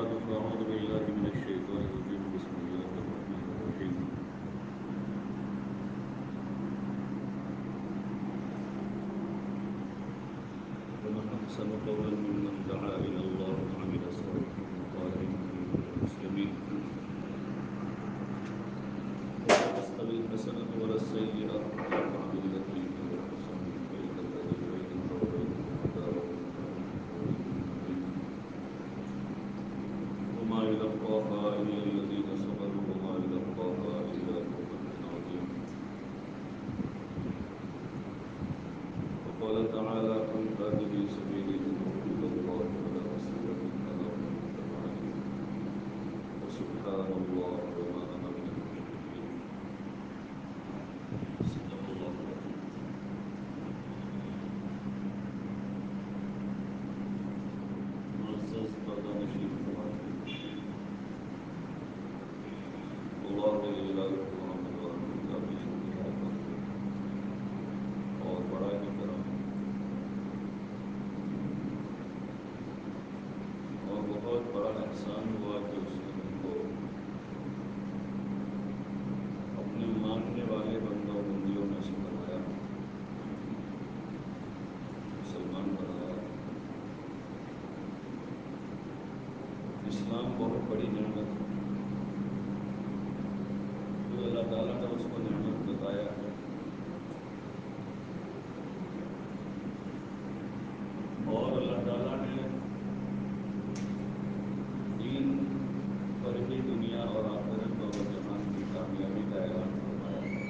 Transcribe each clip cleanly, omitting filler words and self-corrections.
بعد فأعوذ بالله من الشيطان الرجيم بسم الله الرحمن الرحيم ومن أحسن قولا ممن دعا إلى الله وعمل صالحا وقال إنني من المسلمين ولا تستوي الحسنة ولا السيئة ادفع بالتي هي أحسن فإذا الذي بينك وبينه عداوة كأنه ولي حميم وما يلقاها إلا الذين صبروا وما يلقاها إلا ذو حظ عظيم وقال تعالى قل هذه سبيلي أدعو إلى الله ولا أسألكم على من اتبعني وسبحان الله وما أنا من المشركين صدق الله العظيم معزز پردہ نشین خواتین اللہ جل جلالہ محمد وآلہ کی شکریہ اور بڑا ہی کرم اور بہت بڑا احسان ہوا کہ اس نے ہم کو اپنے ماننے والے بندوں بندیوں میں سے بنایا مسلمان بنایا اسلام بہت بڑی نعمت ہے جو اللہ تعالیٰ نے اس کو نعمت بتایا ہے اور اللہ تعالیٰ نے دین پر ہی دنیا اور آخرت اور جہان کی کامیابی کا اعلان فرمایا ہے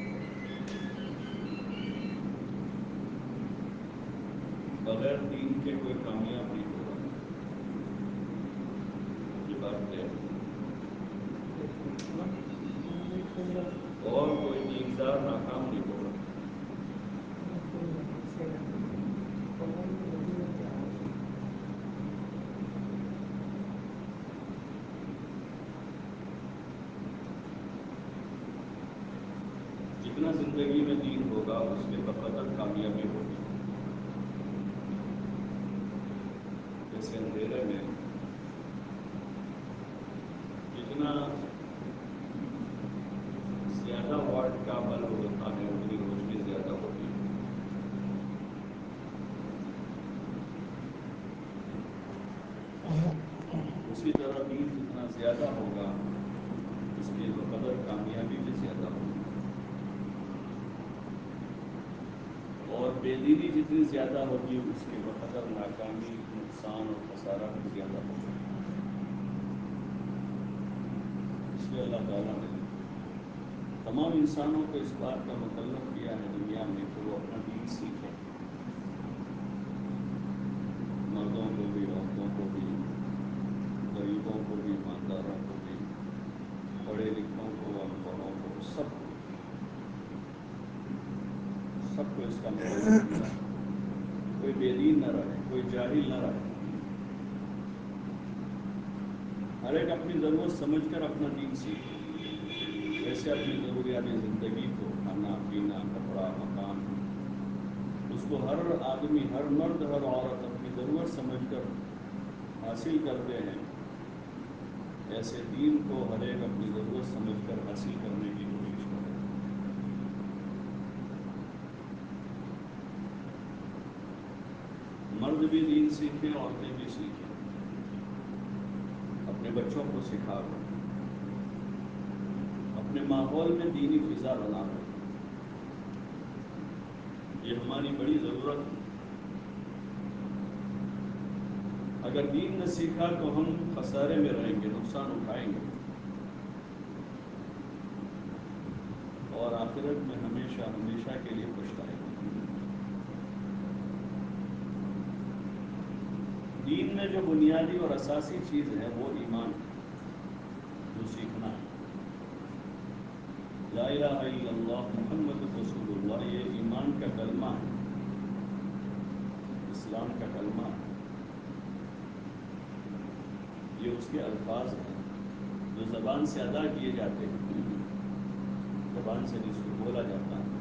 بغیر دین کے کوئی کامیاب نہیں ہوگا یہ بات طے ہے اور کوئی دیندار ناکام نہیں ہوگا جتنا زندگی میں دین ہوگا اس کے بقدر کامیابی ہوگی جیسے اندھیرے میں جتنا زیادہ واٹ کا بلب ہوتا ہے اتنی روشنی زیادہ ہوتی ہے اسی طرح دین جتنا زیادہ ہوگا اس کے بقدر کامیابی بھی زیادہ ہوگی اور بے دینی جتنی زیادہ ہوگی اس کے بقدر ناکامی نقصان اور خسارہ بھی زیادہ ہوگا اس لیے اللہ تعالیٰ نے تمام انسانوں کو اس بات کا مکلف کیا ہے دنیا میں کہ وہ اپنا دین سیکھیں مردوں کو بھی عورتوں کو بھی غریبوں کو بھی ایمانداروں کو بھی پڑھے لکھوں کو ان پڑھوں کو سب کو اس کا مکلف کیا ہے کوئی بے دین نہ رہے کوئی جاہل نہ رہے ہر ایک اپنی ضرورت سمجھ کر اپنا دین سیکھے ویسے اپنی ضروریات زندگی کو کھانا پینا کپڑا مکان اس کو ہر آدمی ہر مرد ہر عورت اپنی ضرورت سمجھ کر حاصل کرتے ہیں ایسے دین کو ہر ایک اپنی ضرورت سمجھ کر حاصل کرنے کی کوشش کرے مرد بھی دین سیکھیں عورتیں بھی سیکھیں اپنے بچوں کو سکھا دیں اپنے ماحول میں دینی فضا بنا رہے یہ ہماری بڑی ضرورت ہے اگر دین نہ سیکھا تو ہم خسارے میں رہیں گے نقصان اٹھائیں گے اور آخرت میں ہمیشہ ہمیشہ کے لیے پچھتائیں گے دین میں جو بنیادی اور اساسی چیز ہے وہ ایمان ہے جو سیکھنا ہے لا الہ الا اللہ محمد رسول اللہ یہ ایمان کا کلمہ ہے اسلام کا کلمہ ہے یہ اس کے الفاظ ہیں جو زبان سے ادا کیے جاتے ہیں زبان سے جس کو بولا جاتا ہے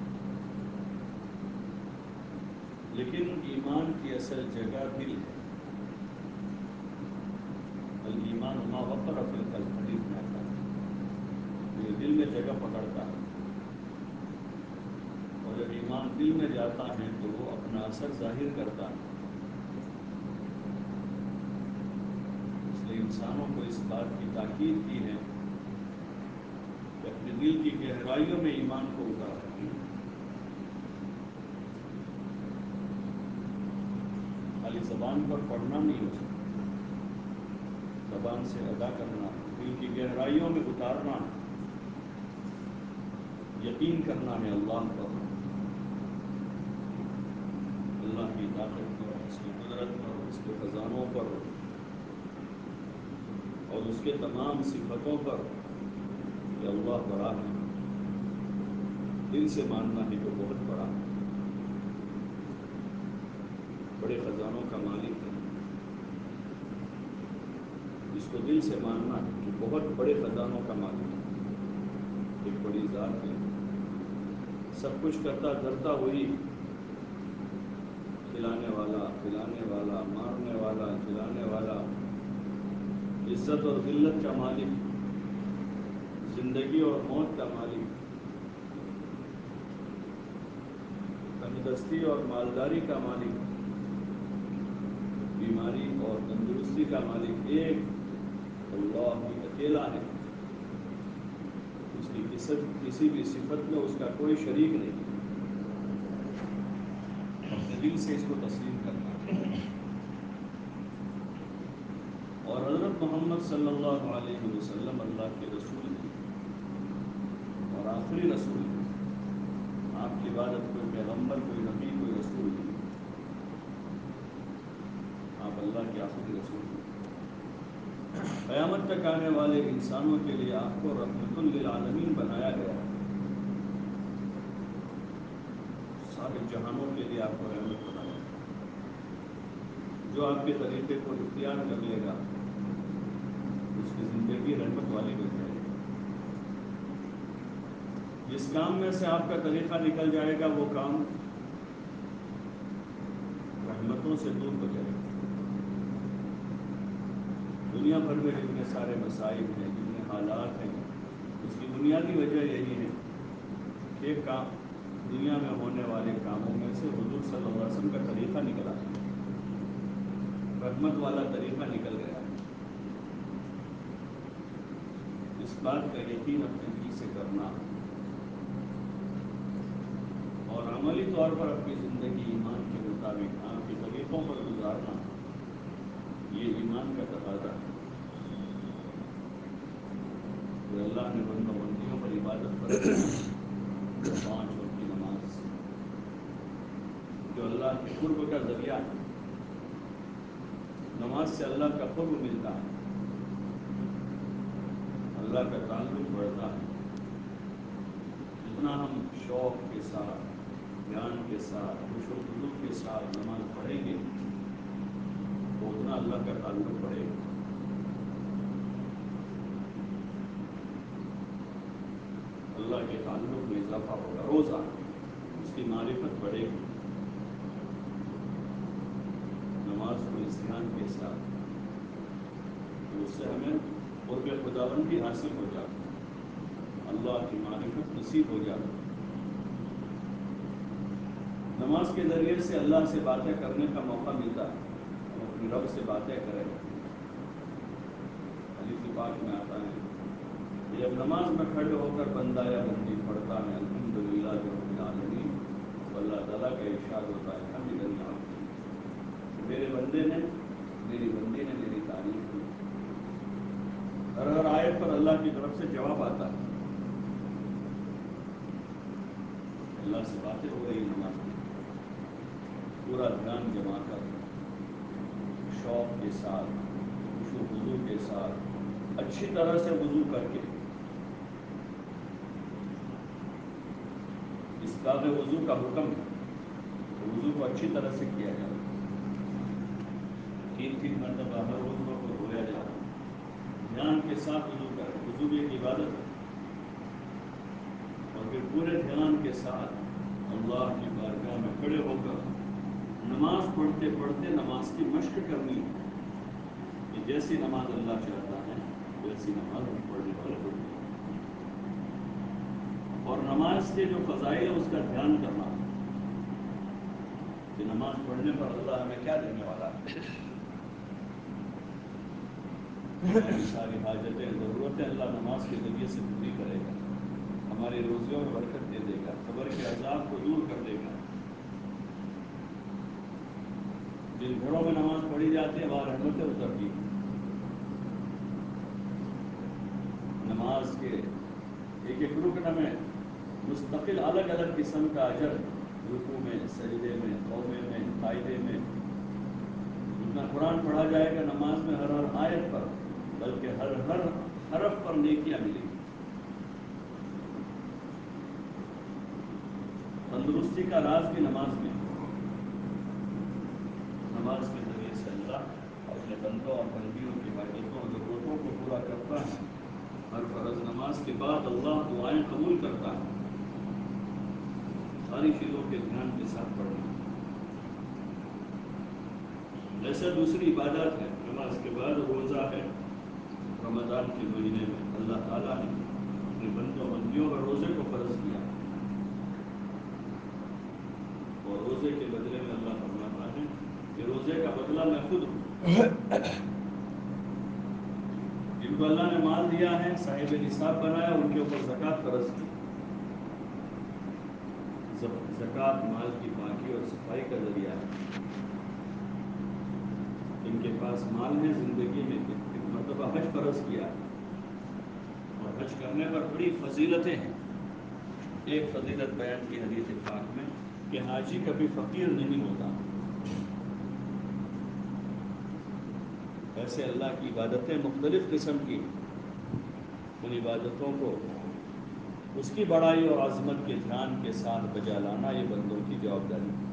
لیکن ایمان کی اصل جگہ دل ہے الایمان ما وقر فی القلب حدیث میں آتا ہے، یہ دل میں جگہ پکڑتا ہے، اور جب ایمان دل میں جاتا ہے تو وہ اپنا اثر ظاہر کرتا ہے۔ اس لیے انسانوں کو اس بات کی تاکید کی ہے کہ اپنے دل کی گہرائیوں میں ایمان کو اتاریں۔ خالی زبان پر پڑھنا نہیں ہو سکتا، زبان سے ادا کرنا، دل کی گہرائیوں میں اتارنا، یقین کرنا ہے اللہ پر، اللہ کی طاقت پر، اس کی قدرت پر، اس کے خزانوں پر اور اس کے تمام صفتوں پر کہ اللہ بڑا ہے۔ دل سے ماننا ہے کہ بہت بڑا ہے، بڑے خزانوں کا مالک ہے، اس کو دل سے ماننا ہے کہ بہت بڑے خزانوں کا مالک ہے، ایک بڑی ذات ہے، سب کچھ کرتا دھرتا وہی، کھلانے والا، پلانے والا، مارنے والا، جلانے والا، عزت اور ذلت کا مالک، زندگی اور موت کا مالک، تندرستی اور مالداری کا مالک، بیماری اور تندرستی کا مالک ایک اللہ ہی اکیلا ہے، اس کی کسی بھی صفت میں اس کا کوئی شریک نہیں، اپنے دل سے اس کو تسلیم کرنا ہے۔ اور حضرت محمد صلی اللہ علیہ وسلم اللہ کے رسول ہیں اور آخری رسول ہیں، آپ کے بعد اب کوئی پیغمبر، کوئی نبی، کوئی رسول نہیں، آپ اللہ کے آخری رسول ہیں۔ قیامت تک آنے والے انسانوں کے لیے آپ کو رحمت للعالمین بنایا گیا ہے، سارے جہانوں کے لیے آپ کو رحمت بنایا گیا ہے۔ جو آپ کے طریقے کو اختیار کر لے گا اس کی زندگی رحمت والی بن جائے گی۔ جس کام میں سے آپ کا طریقہ نکل جائے گا وہ کام رحمتوں سے دور ہو جائے گا۔ دنیا بھر میں جتنے سارے مسائل ہیں، جتنے حالات ہیں، اس کی بنیادی وجہ یہی ہے کہ ایک کام دنیا میں ہونے والے کاموں میں سے حضور صلی اللہ علیہ وسلم کا طریقہ نکلا، رحمت والا طریقہ نکل گیا۔ اس بات کا یقین اپنے دل سے کرنا اور عملی طور پر اپنی زندگی ایمان کے مطابق آپ کے طریقوں پر گزارنا، یہ ایمان کا تقاضا ہے۔ کہ اللہ نے بندوں بندیوں پر عبادت فرض کی، 5 وقت کی نماز جو اللہ کے قرب کا ذریعہ ہے، نماز سے اللہ کا قرب ملتا ہے، اللہ کا تعلق بڑھتا ہے۔ جتنا ہم شوق کے ساتھ، دھیان کے ساتھ، خشوع و خضوع کے ساتھ نماز پڑھیں گے تو اتنا اللہ کا تعلق بڑھے گا، اللہ کے تعلق میں اضافہ ہوگا، روزانہ اس کی معرفت بڑھے گی۔ نماز کو اس دھیان کے ساتھ تو اس سے ہمیں قرب خداوندی حاصل ہو جاتی ہے، اللہ کی معرفت نصیب ہو جاتی ہے۔ نماز کے ذریعے سے اللہ سے باتیں کرنے کا موقع ملتا ہے، ہم اپنے رب سے باتیں کریں۔ حدیث پاک میں آتا ہے کہ جب نماز میں کھڑے ہو کر بندہ یا بندی پڑھتا ہے الحمدللہ رب العالمین، تو اللہ تعالیٰ کا ارشاد ہوتا ہے حمدنی عبدی، کہ میرے بندے نے، میری بندی نے میری تعریف کی۔ ہر آیت پر اللہ کی طرف سے جواب آتا ہے، اللہ سے باتیں ہو رہی نماز میں، پورا دھیان جما کر، شوق کے ساتھ، خشوع و خضوع کے ساتھ، اچھی طرح سے وضو کر کے، اسباغ وضو کا حکم ہے کہ وضو کو اچھی طرح سے کیا جائے، 3 مرتبہ ہر عضو کو دھویا جائے، دھیان کے ساتھ وضو کریں۔ وضو بھی ایک عبادت ہے، اور پھر پورے دھیان کے ساتھ اللہ کی بارگاہ میں کھڑے ہو کر نماز پڑھتے پڑھتے نماز کی مشق کرنی ہے۔ کہ جیسی نماز اللہ چاہتا ہے ویسی نماز ہم پڑھنے والے ہوتے ہیں، اور نماز کے جو فضائل ہے اس کا دھیان کرنا کہ نماز پڑھنے پر اللہ ہمیں کیا دینے والا ہے، ہماری ساری حاجتیں ضرورتیں اللہ نماز کے ذریعے سے پوری کرے گا، ہماری روزیوں میں برکت دے دے گا، قبر کے عذاب کو دور کر دے گا۔ جن گھروں میں نماز پڑھی جاتی ہے وہاں رحمتیں اترتی ہیں۔ نماز کے ایک ایک رکن میں مستقل الگ الگ قسم کا اجر، رکوع میں، سجدے میں، قومے میں، قاعدے میں، جتنا قرآن پڑھا جائے گا نماز میں ہر ہر آیت پر بلکہ ہر ہر حرف پر نیکیاں ملیں گی۔ تندرستی کا راز بھی نماز میں ہے۔ نماز کے ذریعے سے اللہ اپنے بندوں اور بندیوں کی حاجتوں اور ضرورتوں کو پورا کرتا ہے۔ ہر فرض نماز کے بعد اللہ دعائیں قبول کرتا ہے۔ ساری چیزوں کے دھیان کے ساتھ پڑھنا۔ ایسا دوسری عبادت ہے نماز کے بعد روزہ ہے۔ رمضان کے مہینے میں اللہ تعالیٰ نے اپنے بندوں بندیوں پر روزے کو فرض کیا، اور روزے کے بدلے میں اللہ فرماتا ہے کہ روزے کا بدلہ میں خود ہوں۔ جن کو اللہ نے مال دیا ہے، صاحب نصاب بنایا، ان کے اوپر زکوٰۃ فرض کی۔ زکوٰۃ مال کی پاکی اور صفائی کا ذریعہ ہے۔ ان کے پاس مال ہے، زندگی میں ایک مرتبہ حج فرض کیا، اور حج کرنے پر بڑی فضیلتیں ہیں۔ ایک فضیلت بیان کی حدیث پاک میں کہ حاجی کبھی فقیر نہیں ہوتا۔ ایسے اللہ کی عبادتیں مختلف قسم کی، ان عبادتوں کو اس کی بڑائی اور عظمت کے دھیان کے ساتھ بجا لانا یہ بندوں کی جوابداری ہے۔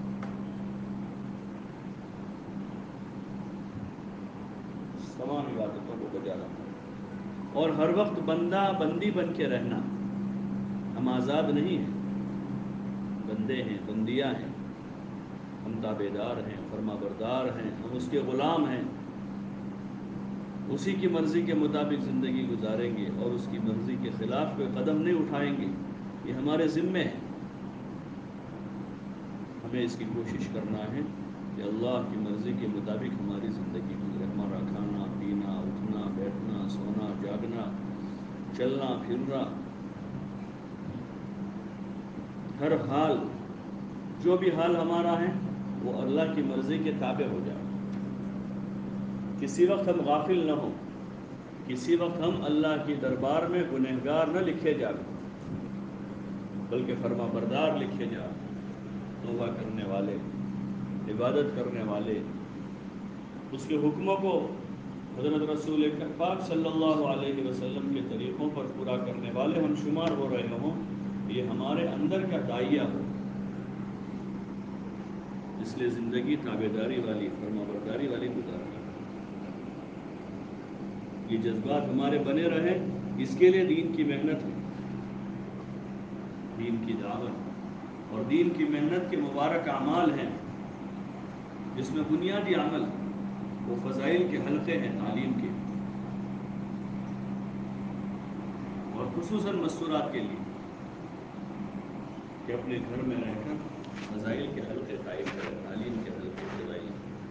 تمام عبادتوں کو بجا لانا اور ہر وقت بندہ بندی بن کے رہنا۔ ہم آزاد نہیں ہیں، بندے ہیں، بندیاں ہیں، ہم تابع دار ہیں، فرما بردار ہیں، ہم اس کے غلام ہیں۔ اسی کی مرضی کے مطابق زندگی گزاریں گے اور اس کی مرضی کے خلاف کوئی قدم نہیں اٹھائیں گے، یہ ہمارے ذمے ہے۔ ہمیں اس کی کوشش کرنا ہے کہ اللہ کی مرضی کے مطابق ہماری زندگی گزرے، ہمارا کھانا پینا، اٹھنا بیٹھنا، سونا جاگنا، چلنا پھرنا، ہر حال جو بھی حال ہمارا ہے وہ اللہ کی مرضی کے تابع ہو جائے۔ کسی وقت ہم غافل نہ ہوں، کسی وقت ہم اللہ کی دربار میں گنہگار نہ لکھے جائیں، بلکہ فرما بردار لکھے جائیں، توبہ کرنے والے، عبادت کرنے والے، اس کے حکموں کو حضرت رسول پاک صلی اللہ علیہ وسلم کے طریقوں پر پورا کرنے والے ہم شمار ہو رہے ہوں، یہ ہمارے اندر کا داعیہ ہو۔ اس لیے زندگی تابع داری والی، فرما برداری والی گزارنا۔ یہ جذبات ہمارے بنے رہیں، اس کے لیے دین کی محنت ہے، دین کی دعوت اور دین کی محنت کے مبارک اعمال ہیں، جس میں بنیادی عمل وہ فضائل کے حلقے ہیں تعلیم کے، اور خصوصاً مستورات کے لیے کہ اپنے گھر میں رہ کر فضائل کے حلقے قائم کریں، تعلیم کے حلقے فضائل،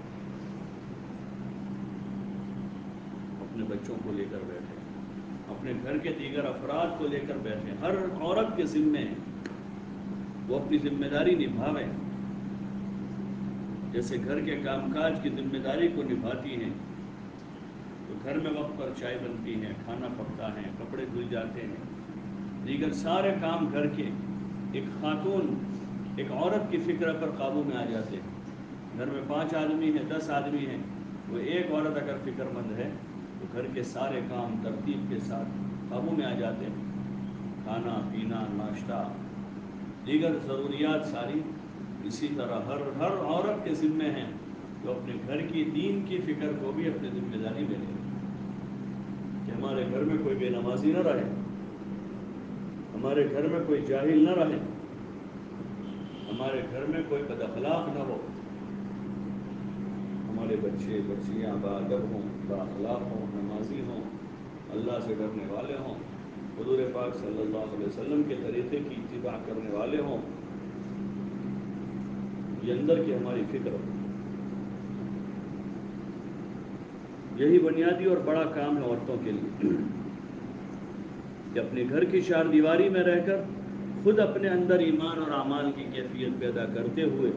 اپنے بچوں کو لے کر بیٹھیں، اپنے گھر کے دیگر افراد کو لے کر بیٹھیں۔ ہر عورت کے ذمے وہ اپنی ذمہ داری نبھاویں، جیسے گھر کے کام کاج کی ذمہ داری کو نبھاتی ہیں، تو گھر میں وقت پر چائے بنتی ہے، کھانا پکتا ہے، کپڑے دھل جاتے ہیں، دیگر سارے کام گھر کے ایک خاتون، ایک عورت کی فکر پر قابو میں آ جاتے ہیں۔ گھر میں 5 آدمی ہیں، 10 آدمی ہیں، وہ ایک عورت اگر فکر مند ہے تو گھر کے سارے کام ترتیب کے ساتھ قابو میں آ جاتے ہیں۔ کھانا پینا، ناشتہ، دیگر ضروریات ساری اسی طرح ہر عورت کے ذمے ہیں، تو اپنے گھر کی دین کی فکر کو بھی اپنی ذمہ داری میں لیں کہ ہمارے گھر میں کوئی بے نمازی نہ رہے، ہمارے گھر میں کوئی جاہل نہ رہے، ہمارے گھر میں کوئی بد اخلاق نہ ہو، ہمارے ہمارے بچے بچیاں باادب ہوں، بااخلاق ہوں، نمازی ہوں، اللہ سے ڈرنے والے ہوں، حضور پاک صلی اللہ علیہ وسلم کے طریقے کی اتباع کرنے والے ہوں، یہ اندر کی ہماری فکر ہو۔ یہی بنیادی اور بڑا کام ہے عورتوں کے لیے کہ اپنے گھر کی چار دیواری میں رہ کر خود اپنے اندر ایمان اور اعمال کی کیفیت پیدا کرتے ہوئے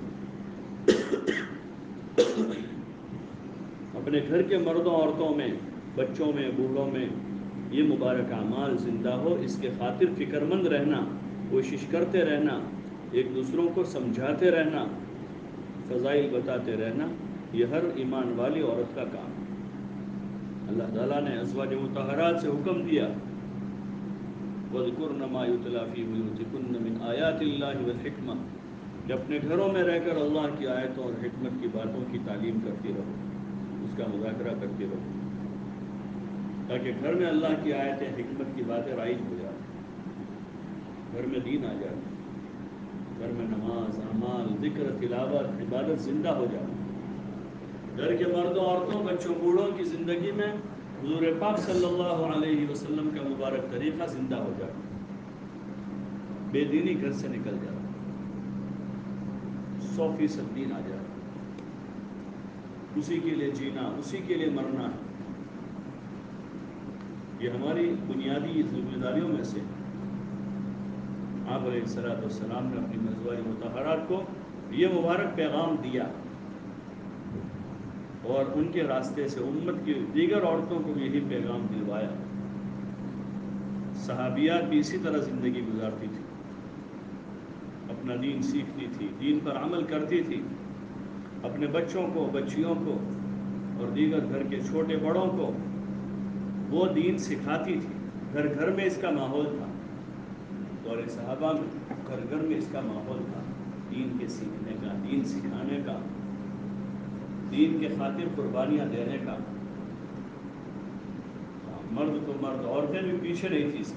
اپنے گھر کے مردوں عورتوں میں، بچوں میں، بوڑھوں میں یہ مبارک اعمال زندہ ہو، اس کے خاطر فکر مند رہنا، کوشش کرتے رہنا، ایک دوسروں کو سمجھاتے رہنا، فضائل بتاتے رہنا، یہ ہر ایمان والی عورت کا کام ہے۔ اللہ تعالیٰ نے ازواج مطہرات سے حکم دیا وَاذْكُرْنَ مَا يُتْلَى فِي بُيُوتِكُنَّ مِنْ آيَاتِ اللَّهِ وَالْحِكْمَةِ کہ اپنے گھروں میں رہ کر اللہ کی آیتوں اور حکمت کی باتوں کی تعلیم کرتی رہو، اس کا مذاکرہ کرتی رہو، تاکہ گھر میں اللہ کی آیتیں، حکمت کی باتیں رائج ہو جائیں، گھر میں دین آ جائے، گھر میں نماز، اعمال، ذکر، تلاوت، عبادت زندہ ہو جائے، گھر کے مردوں عورتوں بچوں بوڑھوں کی زندگی میں حضور پاک صلی اللہ علیہ وسلم کا مبارک طریقہ زندہ ہو جائے، بے دینی گھر سے نکل جائے، 100% دین آ جائے، اسی کے لیے جینا، اسی کے لیے مرنا ہے۔ یہ ہماری بنیادی ذمہ داریوں میں سے آپ علیہ السلام نے اپنی ازواج مطہرات کو یہ مبارک پیغام دیا اور ان کے راستے سے امت کی دیگر عورتوں کو بھی یہی پیغام دلوایا۔ صحابیات بھی اسی طرح زندگی گزارتی تھی، اپنا دین سیکھتی تھی، دین پر عمل کرتی تھی، اپنے بچوں کو، بچیوں کو اور دیگر گھر کے چھوٹے بڑوں کو وہ دین سکھاتی تھی۔ گھر گھر میں اس کا ماحول تھا، دور صحابہ میں گھر گھر میں اس کا ماحول تھا، دین کے سیکھنے کا، دین سکھانے کا، دین کے خاطر قربانیاں دینے کا۔ مرد تو مرد، عورتیں بھی پیچھے نہیں تھی۔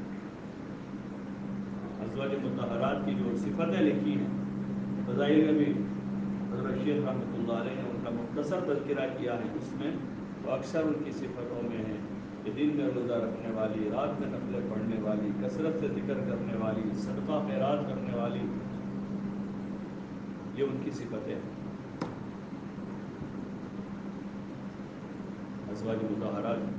ازواج مطہرات کی جو صفتیں لکھی ہیں فضائل میں بھی حضرت شیخ رحمۃ اللہ علیہ نے ان کا مختصر تذکرہ کیا ہے، اس میں وہ اکثر ان کی صفتوں میں ہے کہ دن میں روزہ رکھنے والی، رات میں نفلیں پڑھنے والی، کثرت سے ذکر کرنے والی، صدقہ خیرات کرنے والی، یہ ان کی صفتیں ہیں۔ ازواج مطہرات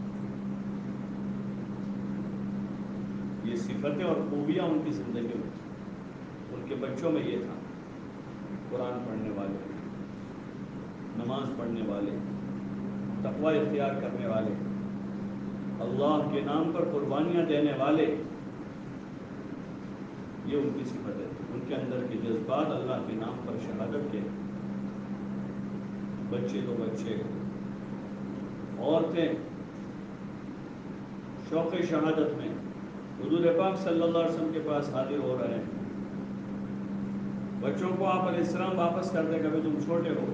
یہ صفتیں اور خوبیاں ان کی زندگی میں تھیں، ان کے بچوں میں یہ تھا، قرآن پڑھنے والے، نماز پڑھنے والے، تقوی اختیار کرنے والے، اللہ کے نام پر قربانیاں دینے والے، یہ ان کی صفتیں تھیں۔ ان کے اندر کے جذبات اللہ کے نام پر شہادت کے، بچے تو بچے، عورتیں شوق شہادت میں حضور پاک صلی اللہ علیہ وسلم کے پاس حاضر ہو رہے ہیں، بچوں کو آپ علیہ السلام واپس کر دیں، کبھی تم چھوٹے ہو،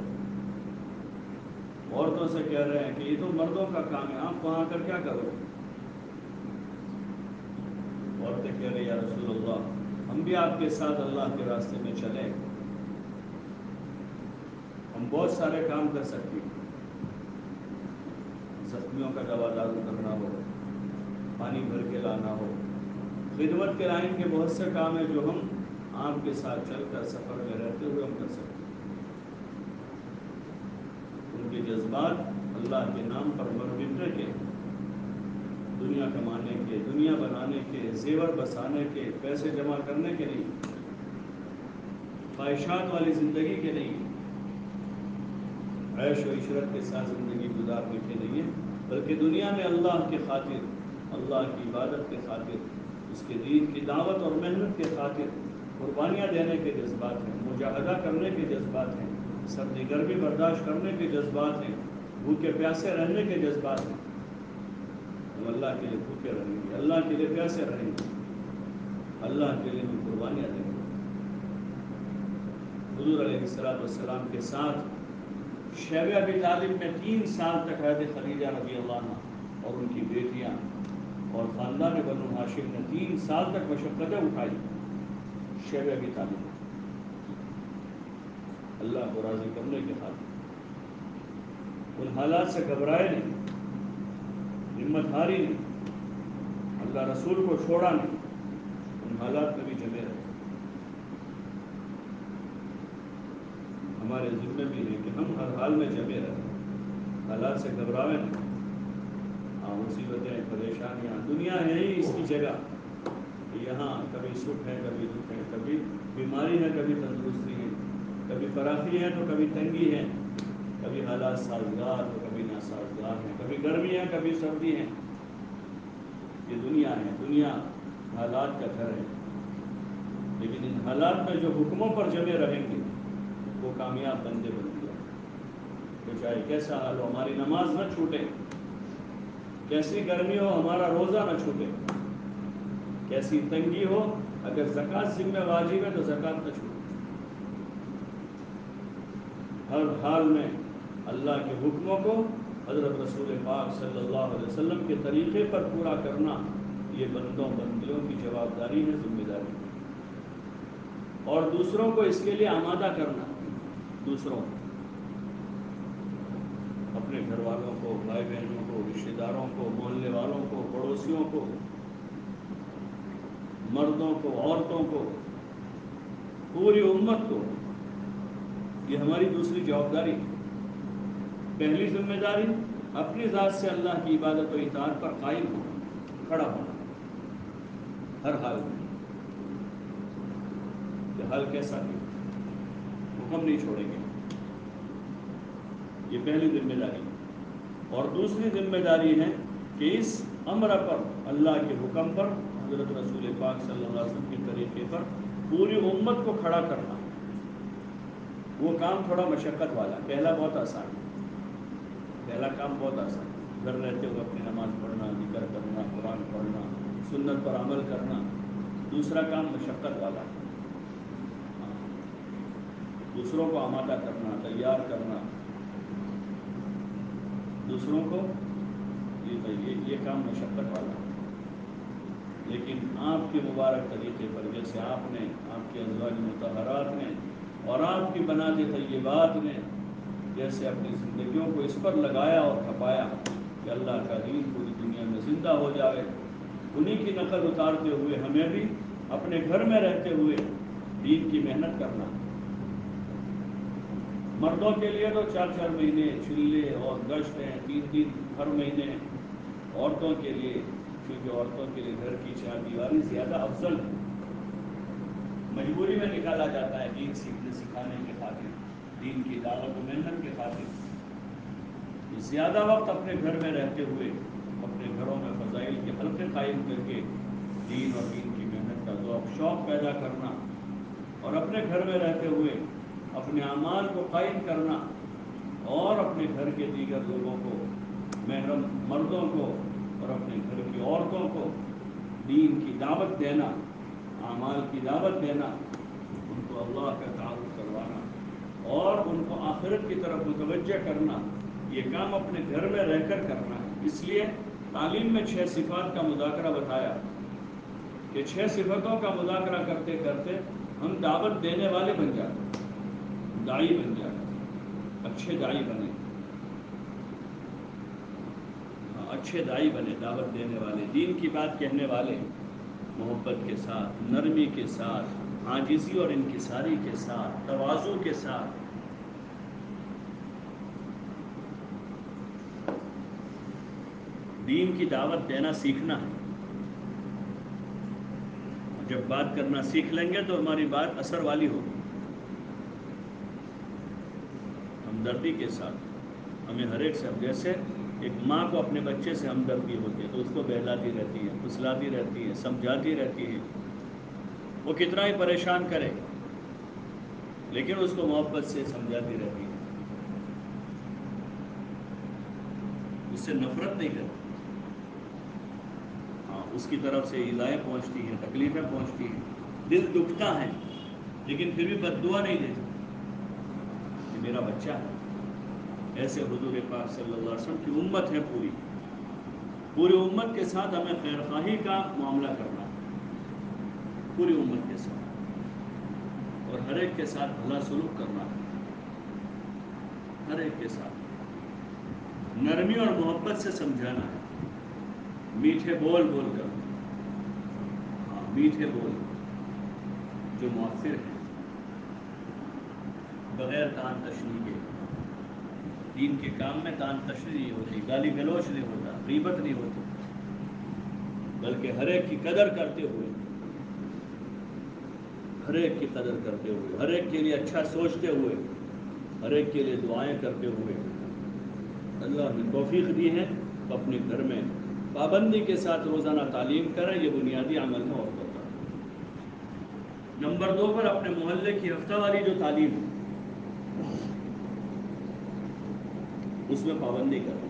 عورتوں سے کہہ رہے ہیں کہ یہ تو مردوں کا کام ہے، آپ وہاں کر کیا کرو؟ عورتیں کہہ رہے یا رسول اللہ ہم بھی آپ کے ساتھ اللہ کے راستے میں چلیں، ہم بہت سارے کام کر سکتے ہیں، زخمیوں کا دوا دارو کرنا ہو، پانی بھر کے لانا ہو، خدمت کے لائن کے بہت سے کام ہیں جو ہم آپ کے ساتھ چل کر سفر میں رہتے ہوئے ہم کر سکتے ہیں۔ ان کے جذبات اللہ کے نام پر مر کے، دنیا کمانے کے، دنیا بنانے کے، زیور بسانے کے، پیسے جمع کرنے کے نہیں، خواہشات والی زندگی کے نہیں، عیش و عشرت کے ساتھ زندگی گزارنے کے لیے، بلکہ دنیا میں اللہ کی خاطر، اللہ کی عبادت کے خاطر، اس کے دین کی دعوت اور محنت کے خاطر قربانیاں دینے کے جذبات ہیں، مجاہدہ کرنے کے جذبات ہیں، سردی گرمی برداشت کرنے کے جذبات ہیں، بھوکے پیاسے رہنے کے جذبات ہیں۔ ہم اللہ کے لیے بھوکے رہیں گے، اللہ کے لیے پیاسے رہیں گے، اللہ کے لیے ہم قربانیاں دیں گے۔ حضور علیہ السلام کے ساتھ شیب ابی طالب میں 3 سال تک حضرت خدیجہ رضی اللہ عنہ اور ان کی بیٹیاں اور خاندان بنو ہاشم نے 3 سال تک مشقتیں اٹھائی شیب ابی طالب، اللہ کو راضی کرنے کے خاطر۔ ان حالات سے گھبرائے نہیں، ہمت ہاری نہیں، اللہ رسول کو چھوڑا نہیں، ان حالات میں بھی جمے رہے۔ ہمارے ذمہ بھی ہے کہ ہم ہر حال میں جمے رہیں، حالات سے گھبراویں نہیں۔ مصیبتیں، پریشانیاں، دنیا ہے ہی اس کی جگہ، یہاں کبھی سکھ ہے، کبھی دکھ ہے، کبھی بیماری ہے، کبھی تندرستی ہے، کبھی فراخی ہے تو کبھی تنگی ہے، کبھی حالات سازگار تو کبھی ناسازگار ہیں، کبھی گرمی ہے، کبھی سردی ہے۔ یہ دنیا ہے، دنیا حالات کا گھر ہے، لیکن ان حالات میں جو حکموں پر جمے رہیں گے وہ کامیاب بندے بنتے ہیں۔ تو چاہے کیسا حال ہو، ہماری نماز نہ چھوٹے، کیسی گرمی ہو، ہمارا روزہ نہ چھوٹے، کیسی تنگی ہو، اگر زکوٰۃ ذمہ واجب ہے تو زکوٰۃ نہ چھوٹے۔ ہر حال میں اللہ کے حکموں کو حضرت رسول پاک صلی اللہ علیہ وسلم کے طریقے پر پورا کرنا، یہ بندوں بندیوں کی جوابداری ہے، ذمہ داری ہے، اور دوسروں کو اس کے لیے آمادہ کرنا، دوسروں اپنے گھر والوں کو، بھائی بہنوں کو، رشتہ داروں کو، محلے والوں کو، پڑوسیوں کو، مردوں کو، عورتوں کو، پوری امت کو، یہ ہماری دوسری جوابداری ہے۔ پہلی ذمہ داری اپنی ذات سے اللہ کی عبادت و اطاعت پر قائم ہونا، کھڑا ہونا ہر حال میں، کہ حال کیسا بھی حکم نہیں چھوڑیں گے، یہ پہلی ذمہ داری ہے۔ اور دوسری ذمہ داری ہے کہ اس امر پر، اللہ کے حکم پر، حضرت رسول پاک صلی اللہ علیہ وسلم کے طریقے پر پوری امت کو کھڑا کرنا۔ وہ کام تھوڑا مشقت والا، پہلا بہت آسان ہے، پہلا کام بہت آسان ہے، گھر رہتے ہوئے اپنی نماز پڑھنا، ذکر کرنا، قرآن پڑھنا، سنت پر عمل کرنا۔ دوسرا کام مشقت والا ہے، دوسروں کو آمادہ کرنا، تیار کرنا، دوسروں کو یہ کام مشقت والا ہے۔ لیکن آپ کے مبارک طریقے پر، جیسے آپ نے، آپ کے ازواج مطہرات نے اور آپ کی بنات طیبات نے جیسے اپنی زندگیوں کو اس پر لگایا اور کھپایا کہ اللہ کا دین پوری دنیا میں زندہ ہو جائے، انہی کی نقل اتارتے ہوئے ہمیں بھی اپنے گھر میں رہتے ہوئے دین کی محنت کرنا۔ مردوں کے لیے تو 4 مہینے چلے اور گشت ہیں، 3 ہر مہینے۔ عورتوں کے لیے، کیونکہ عورتوں کے لیے گھر کی 4 دیواری زیادہ افضل ہے، مجبوری میں نکالا جاتا ہے دین سیکھنے سکھانے کے خاطر، دین کی دعوت و محنت کے خاطر۔ زیادہ وقت اپنے گھر میں رہتے ہوئے اپنے گھروں میں فضائل کے حلقے قائم کر کے دین اور دین کی محنت کا ذوق شوق پیدا کرنا، اور اپنے گھر میں رہتے ہوئے اپنے اعمال کو قائم کرنا، اور اپنے گھر کے دیگر لوگوں کو، محرم مردوں کو اور اپنے گھر کی عورتوں کو دین کی دعوت دینا، اعمال کی دعوت دینا، ان کو اللہ کا تعارف کروانا اور ان کو آخرت کی طرف متوجہ کرنا، یہ کام اپنے گھر میں رہ کر کرنا ہے۔ اس لیے تعلیم میں 6 صفات کا مذاکرہ بتایا کہ 6 صفتوں کا مذاکرہ کرتے کرتے ہم دعوت دینے والے بن جاتے ہیں، داعی بن جاتے ہیں، اچھے داعی بنے، اچھے داعی بنے، دعوت دینے والے، دین کی بات کہنے والے، محبت کے ساتھ، نرمی کے ساتھ، عاجزی اور انکساری کے ساتھ، تواضع کے ساتھ۔ دین کی دعوت دینا سیکھنا ہے، جب بات کرنا سیکھ لیں گے تو ہماری بات اثر والی ہوگی، ہمدردی کے ساتھ، ہمیں ہر ایک سے، جیسے ایک ماں کو اپنے بچے سے ہمدردی ہوتی ہے تو اس کو بہلاتی رہتی ہے، پھسلاتی رہتی ہے، سمجھاتی رہتی ہے، وہ کتنا ہی پریشان کرے لیکن اس کو محبت سے سمجھاتی رہتی ہے، اس سے نفرت نہیں کرتی، اس کی طرف سے ایذائیں پہنچتی ہیں، تکلیفیں پہنچتی ہیں، دل دکھتا ہے، لیکن پھر بھی بد دعا نہیں دیتی کہ میرا بچہ ہے۔ ایسے حضور پاک صلی اللہ علیہ وسلم کی امت ہے، پوری امت کے ساتھ ہمیں خیر خواہی کا معاملہ کرنا ہے، پوری امت کے ساتھ، اور ہر ایک کے ساتھ بھلا سلوک کرنا ہے، ہر ایک کے ساتھ۔ نرمی اور محبت سے سمجھانا ہے، میٹھے بول بول کر، ہاں میٹھے بول جو مؤثر ہیں، بغیر تان تشنی کے۔ دین کے کام میں تان تشنی نہیں ہوتی، گالی گلوچ نہیں ہوتا، غیبت نہیں ہوتی، بلکہ ہر ایک کی قدر کرتے ہوئے، ہر ایک کی قدر کرتے ہوئے، ہر ایک کے لیے اچھا سوچتے ہوئے، ہر ایک کے لیے دعائیں کرتے ہوئے اللہ نے توفیق دی ہے تو اپنے گھر میں پابندی کے ساتھ روزانہ تعلیم کریں، یہ بنیادی عمل میں اور ہوتا ہے۔ نمبر 2 پر اپنے محلے کی ہفتہ والی جو تعلیم ہے اس میں پابندی کریں،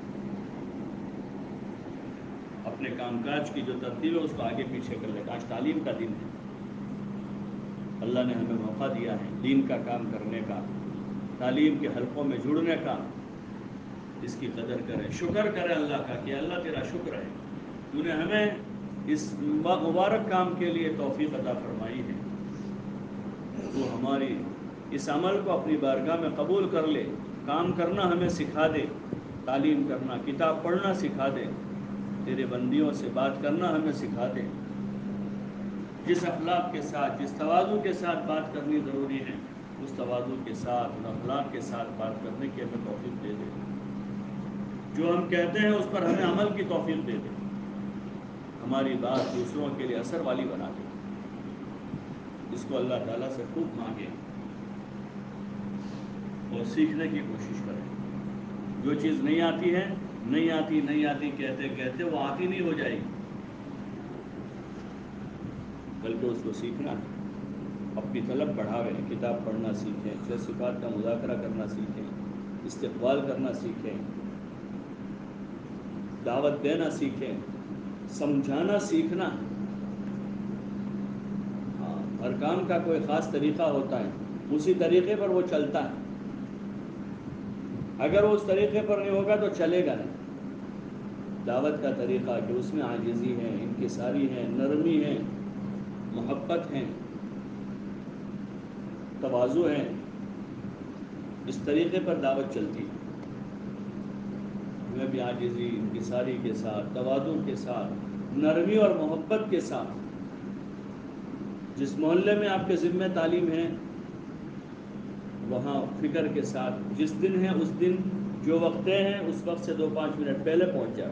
اپنے کام کاج کی جو ترتیب ہے اس کو آگے پیچھے کر لیں۔ آج تعلیم کا دن ہے، اللہ نے ہمیں موقع دیا ہے دین کا کام کرنے کا، تعلیم کے حلقوں میں جڑنے کا، اس کی قدر کریں، شکر کریں اللہ کا کہ اللہ تیرا شکر ہے، تو نے ہمیں اس مبارک کام کے لیے توفیق عطا فرمائی ہے، تو ہماری اس عمل کو اپنی بارگاہ میں قبول کر لے، کام کرنا ہمیں سکھا دے، تعلیم کرنا، کتاب پڑھنا سکھا دے، تیرے بندیوں سے بات کرنا ہمیں سکھا دے، جس اخلاق کے ساتھ، جس تواضع کے ساتھ بات کرنی ضروری ہے اس تواضع کے ساتھ، ان اخلاق کے ساتھ بات کرنے کی ہمیں توفیق دے دے، جو ہم کہتے ہیں اس پر ہمیں عمل کی توفیق دے دے، ہماری بات دوسروں کے لیے اثر والی بنا دے، اس کو اللہ تعالیٰ سے خوب مانگے اور سیکھنے کی کوشش کریں۔ جو چیز نہیں آتی ہے، نہیں آتی نہیں آتی کہتے کہتے وہ آتی نہیں ہو جائے گی، بلکہ اس کو سیکھنا ہے، اپنی طلب بڑھاویں، کتاب پڑھنا سیکھیں، 6 صفات کا مذاکرہ کرنا سیکھیں، استقبال کرنا سیکھیں، دعوت دینا سیکھیں، سمجھانا سیکھنا۔ ہاں، ہر کام کا کوئی خاص طریقہ ہوتا ہے، اسی طریقے پر وہ چلتا ہے، اگر وہ اس طریقے پر نہیں ہوگا تو چلے گا نہیں۔ دعوت کا طریقہ کہ اس میں عاجزی ہے، انکساری ہے، نرمی ہے، محبت ہے، تواضع ہے، اس طریقے پر دعوت چلتی ہے، ہمیں بھی عاجزی، انکساری کے ساتھ، تواضع کے ساتھ، نرمی اور محبت کے ساتھ، جس محلے میں آپ کے ذمہ تعلیم ہے وہاں فکر کے ساتھ، جس دن ہے اس دن جو وقتیں ہیں اس وقت سے 2-5 منٹ پہلے پہنچ جاؤ۔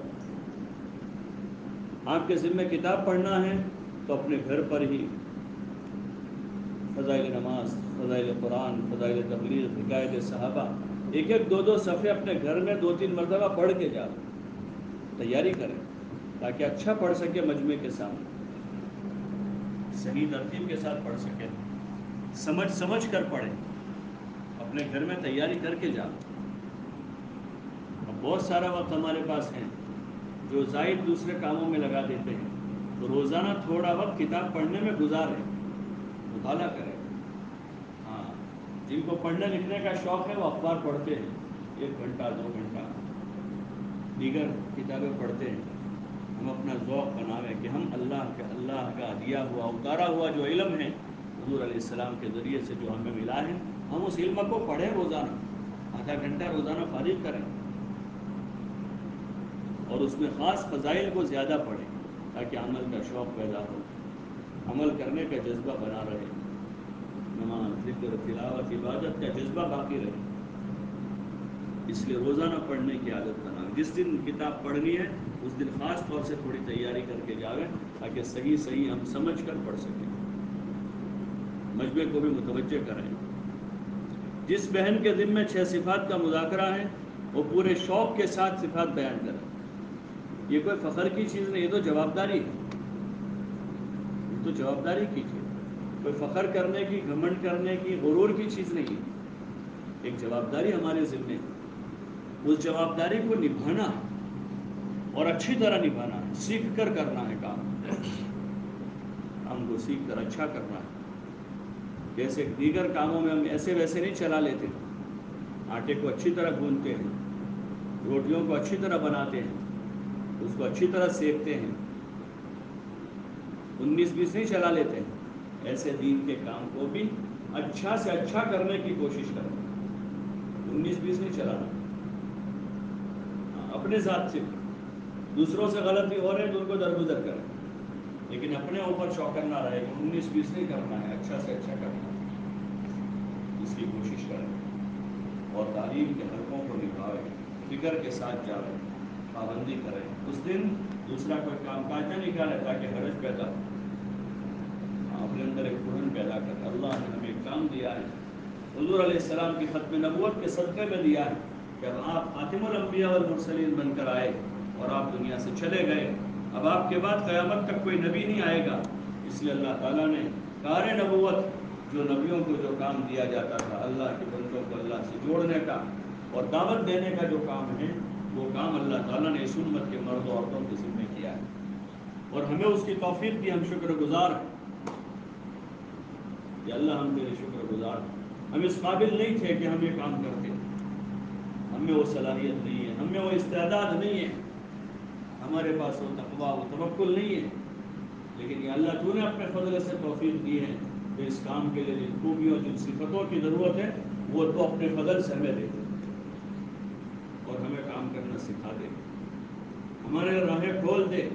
آپ کے ذمہ کتاب پڑھنا ہے تو اپنے گھر پر ہی فضائل نماز، فضائل قرآن، فضائل تبلیغ، حکایت صحابہ، ایک ایک 2-2 صفحے اپنے گھر میں 2-3 مرتبہ پڑھ کے جاؤ، تیاری کریں تاکہ اچھا پڑھ سکے، مجمع کے سامنے صحیح ترتیب کے ساتھ پڑھ سکے، سمجھ سمجھ کر پڑھیں، اپنے گھر میں تیاری کر کے جاؤ۔ اب بہت سارا وقت ہمارے پاس ہے جو زائد دوسرے کاموں میں لگا دیتے ہیں، تو روزانہ تھوڑا وقت کتاب پڑھنے میں گزاریں، مطالعہ کریں۔ ہاں، جن کو پڑھنے لکھنے کا شوق ہے وہ اخبار پڑھتے ہیں، 1 گھنٹہ 2 گھنٹہ، دیگر کتابیں پڑھتے ہیں۔ ہم اپنا ذوق بناویں کہ ہم اللہ کا دیا ہوا، اتارا ہوا جو علم ہے حضور علیہ السلام کے ذریعے سے جو ہمیں ملا ہے، ہم اس علم کو پڑھیں، روزانہ آدھا گھنٹہ روزانہ فارغ کریں، اور اس میں خاص فضائل کو زیادہ پڑھیں تاکہ عمل کا شوق پیدا ہو، عمل کرنے کا جذبہ بنا رہے، نماز، ذکر، تلاوت، عبادت کا جذبہ باقی رہے، اس لیے روزانہ پڑھنے کی عادت بناؤ۔ جس دن کتاب پڑھنی ہے اس دن خاص طور سے تھوڑی تیاری کر کے جاویں تاکہ صحیح صحیح ہم سمجھ کر پڑھ سکیں، مجمع کو بھی متوجہ کریں۔ جس بہن کے ذمہ 6 صفات کا مذاکرہ ہے وہ پورے شوق کے ساتھ صفات بیان کرے، یہ کوئی فخر کی چیز نہیں، یہ تو جوابداری ہے، یہ تو جوابداری کی چیز، کوئی فخر کرنے کی، گھمنڈ کرنے کی، غرور کی چیز نہیں ہے، ایک جوابداری ہمارے ذمہ ہے، اس جوابداری کو نبھانا ہے اور اچھی طرح نبھانا ہے، سیکھ کر کرنا ہے کام کو سیکھ کر اچھا کرنا ہے، جیسے دیگر کاموں میں ہم ایسے ویسے نہیں چلا لیتے، آٹے کو اچھی طرح گوندتے ہیں، روٹیوں کو اچھی طرح بناتے ہیں، اس کو اچھی طرح سیکتے ہیں، 19-20 نہیں چلا لیتے ہیں، ایسے دین کے کام کو بھی اچھا سے اچھا کرنے کی کوشش کریں، 19-20 نہیں چلانا، اپنے ساتھ سے دوسروں سے غلطی ہو رہے تو ان کو درگزر کریں، لیکن اپنے اوپر چوکر نہ رہے کہ 19-20 نہیں کرنا ہے، اچھا سے اچھا کرنا ہے، اس کی کوشش کریں اور تعلیم کے حلقوں کو نبھائیں، فکر کے ساتھ جائیں، پابندی کریں۔ اس دن دوسرا کوئی کام کاج نہ نکالے تاکہ حرج پیدا ہو، اپنے اندر ایک پرن پیدا کر۔ اللہ نے ہمیں ایک کام دیا ہے، حضور علیہ السلام کی ختم نبوت کے صدقے میں دیا ہے کہ اب آپ خاتم الانبیاء والمرسلین بن کر آئے اور آپ دنیا سے چلے گئے، اب آپ کے بعد قیامت تک کوئی نبی نہیں آئے گا، اس لیے اللہ تعالیٰ نے کار نبوت، جو نبیوں کو جو کام دیا جاتا تھا اللہ کے بندوں کو اللہ سے جوڑنے کا اور دعوت دینے کا جو کام ہے، وہ کام اللہ تعالیٰ نے اس امت کے مرد و عورتوں کے ذمہ کیا ہے اور ہمیں اس کی توفیق دی۔ ہم شکر گزار ہیں کہ اللہ ہم تیرے شکر گزار ہیں۔ ہم اس قابل نہیں تھے کہ ہم یہ کام کرتے، ہم میں وہ صلاحیت نہیں ہے، ہم میں وہ استعداد نہیں ہے، ہمارے پاس وہ تقویٰ وہ توکل نہیں ہے، لیکن یہ اللہ تو نے اپنے فضل سے توفیق دی ہے کہ اس کام کے لیے جن خوبیوں جن صفتوں کی ضرورت ہے وہ تو اپنے فضل سے ہمیں دے اور ہمیں کام کرنا سکھا دے، ہمارے راہیں کھول دے۔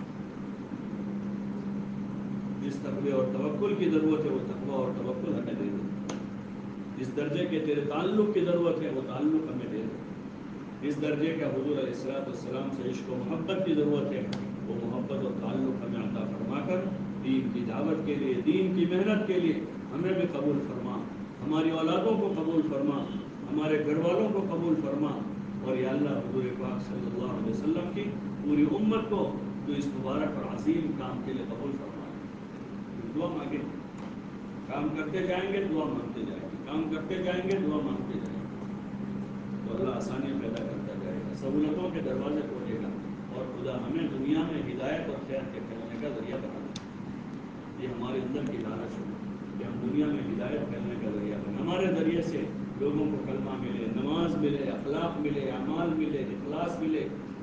جس تقوی اور توکل کی ضرورت ہے وہ تقوی اور توکل ہمیں دے دے، جس درجے کے تیرے تعلق کی ضرورت ہے وہ تعلق ہمیں دے دے، اس درجے کا حضور علیہ السلام سے عشق و محبت کی ضرورت ہے وہ محبت اور تعلق ہمیں عطا فرما کر دین کی دعوت کے لیے، دین کی محنت کے لیے ہمیں بھی قبول فرما، ہماری اولادوں کو قبول فرما، ہمارے گھر والوں کو قبول فرما، اور یا اللہ حضور پاک صلی اللہ علیہ وسلم کی پوری امت کو جو اس مبارک اور عظیم کام کے لیے قبول فرما۔ دعا مانگیں، کام کرتے جائیں گے دعا مانگتے جائیں گے، کام کرتے جائیں گے دعا مانگتے جائیں گے، تو اللہ آسانیاں پیدا کرتا جائے گا، سہولتوں کے دروازے کھولے گا، اور خدا ہمیں دنیا میں ہدایت اور خیر کے پھیلنے کا ذریعہ بنا دے۔ یہ ہمارے اندر کی لالچ ہو کہ ہم دنیا میں ہدایت پھیلنے کا ذریعہ بنے، ہمارے ذریعے سے لوگوں کو کلمہ ملے، نماز ملے، اخلاق ملے، اعمال ملے، اخلاص ملے،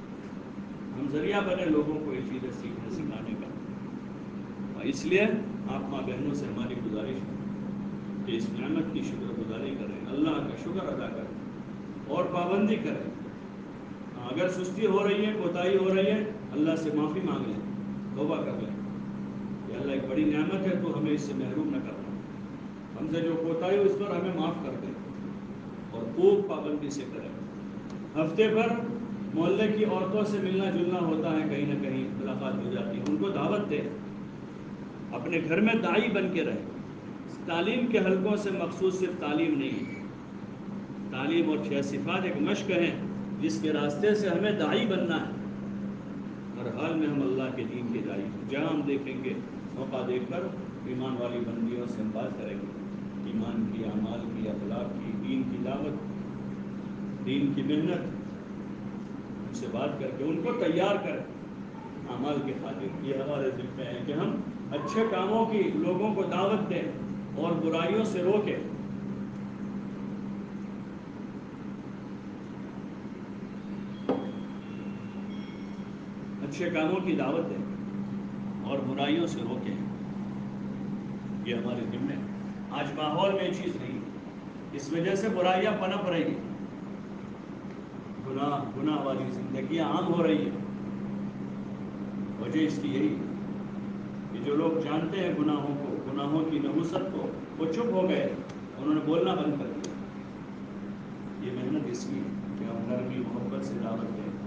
ہم ذریعہ بنے لوگوں کو یہ چیزیں سیکھنے سکھانے کا۔ اور اس لیے آپ ماں بہنوں سے ہماری گزارش ہے کہ اس نعمت کی شکر گزاری کریں، اللہ کا شکر ادا کریں اور پابندی کریں۔ اگر سستی ہو رہی ہے، کوتاہی ہو رہی ہے، اللہ سے معافی مانگ لیں، توبہ کر لیں کہ اللہ ایک بڑی نعمت ہے تو ہمیں اس سے محروم نہ کرنا، ہم سے جو کوتاہی ہو اس پر ہمیں معاف کر دیں اور خوب پابندی سے کریں۔ ہفتے پر محلے کی عورتوں سے ملنا جلنا ہوتا ہے، کہیں نہ کہیں ملاقات ہو جاتی ہے، ان کو دعوت دیں، اپنے گھر میں داعی بن کے رہیں۔ تعلیم کے حلقوں سے مخصوص صرف تعلیم نہیں ہے، تعلیم اور 6 صفات ایک مشق ہے جس کے راستے سے ہمیں داعی بننا ہے، ہر حال میں ہم اللہ کے دین کے داعی ہیں۔ جہاں ہم دیکھیں گے موقع دیکھ کر ایمان والی بندیوں سے ہم بات کریں گے، ایمان کی، اعمال کی، اخلاق کی، دین کی دعوت، دین کی محنت، ان سے بات کر کے ان کو تیار کریں اعمال کے خاطر۔ یہ ہمارے ذمہ ہے کہ ہم اچھے کاموں کی لوگوں کو دعوت دیں اور برائیوں سے روکیں۔ اچھے کاموں کی دعوت دیں اور برائیوں سے روکیں، یہ ہمارے ذمہ ہے۔ آج ماحول میں یہ چیز نہیں ہے، اس وجہ سے برائیاں پنپ رہی ہیں، گناہ والی زندگیاں عام ہو رہی ہیں۔ وجہ اس کی یہی ہے کہ جو لوگ جانتے ہیں گناہوں کو، گناہوں کی نحوست کو، وہ چپ ہو گئے، انہوں نے بولنا بند کر دیا۔ یہ محنت اس کی ہے کہ ہم نرمی محبت سے دعوت دیں،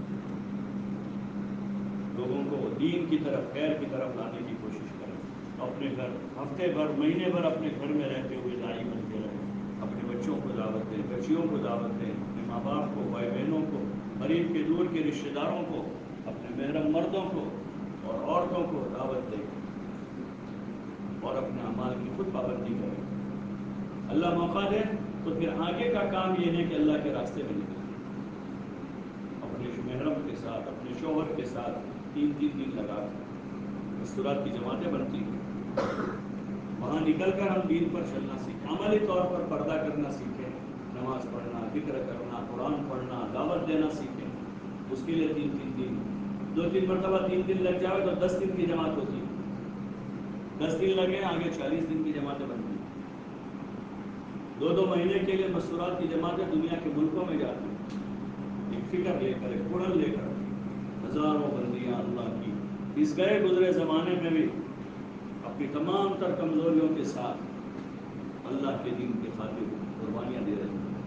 لوگوں کو دین کی طرف، خیر کی طرف لانے کی کوشش کریں، اپنے گھر ہفتے بھر، مہینے بھر اپنے گھر میں رہتے ہوئے داعی بنتے رہیں، اپنے بچوں کو دعوت دیں، بچیوں کو دعوت دیں، اپنے ماں باپ کو، بھائی بہنوں کو، قریب کے دور کے رشتہ داروں کو، اپنے محرم مردوں کو اور عورتوں کو دعوت دیں اور اپنے اعمال کی خود پابندی کریں۔ اللہ موقع دے تو پھر آگے کا کام یہ ہے کہ اللہ کے راستے میں نکلیں، اپنے محرم کے ساتھ، اپنے شوہر کے ساتھ 3 دن لگا کر مستورات کی جماعتیں بنتی ہیں، وہاں نکل کر ہم دین پر چلنا سیکھیں، عملی طور پر پردہ کرنا سیکھیں، نماز پڑھنا، ذکر کرنا، قرآن پڑھنا، دعوت دینا سیکھیں۔ اس کے لیے 3 دن 2-3 مرتبہ 3 دن لگ جائے تو 10 دن کی جماعت ہوتی ہے، 10 دن لگے آگے 40 دن کی جماعتیں بنتی ہیں۔ 2 مہینے کے لیے مستورات کی جماعتیں دنیا کے ملکوں میں جاتی ہیں، ایک فکر لے کر، ایک اڑن لے کر ہزاروں بندیاں اللہ کی اس گئے گزرے زمانے میں بھی اپنی تمام تر کمزوریوں کے ساتھ اللہ کے دین کی خاطر قربانیاں دے رہی ہیں